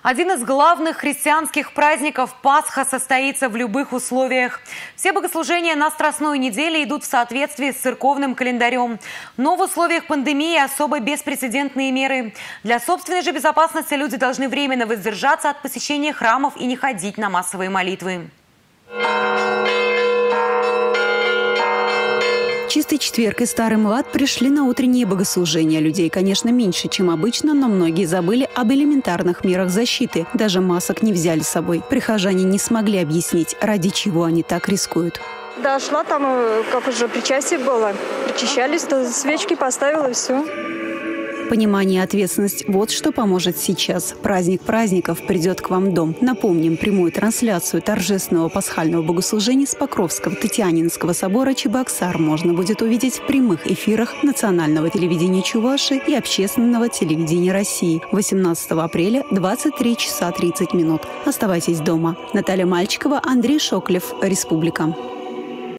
Один из главных христианских праздников Пасха состоится в любых условиях. Все богослужения на Страстной неделе идут в соответствии с церковным календарем. Но в условиях пандемии особо беспрецедентные меры. Для собственной же безопасности люди должны временно воздержаться от посещения храмов и не ходить на массовые молитвы. Чистый четверг и Старый Млад пришли на утренние богослужения. Людей, конечно, меньше, чем обычно, но многие забыли об элементарных мерах защиты. Даже масок не взяли с собой. Прихожане не смогли объяснить, ради чего они так рискуют. Да, шла там, как уже причастие было. Причащались, то свечки поставила и все. Понимание и ответственность – вот что поможет сейчас. Праздник праздников придет к вам в дом. Напомним, прямую трансляцию торжественного пасхального богослужения с Покровского Татьянинского собора Чебоксар можно будет увидеть в прямых эфирах национального телевидения Чувашии и общественного телевидения России 18 апреля 23 часа 30 минут. Оставайтесь дома. Наталья Мальчикова, Андрей Шоклев, Республика.